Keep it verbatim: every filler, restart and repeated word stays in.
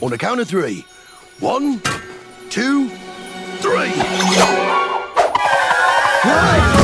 On a count of three. One, two, three. Hey!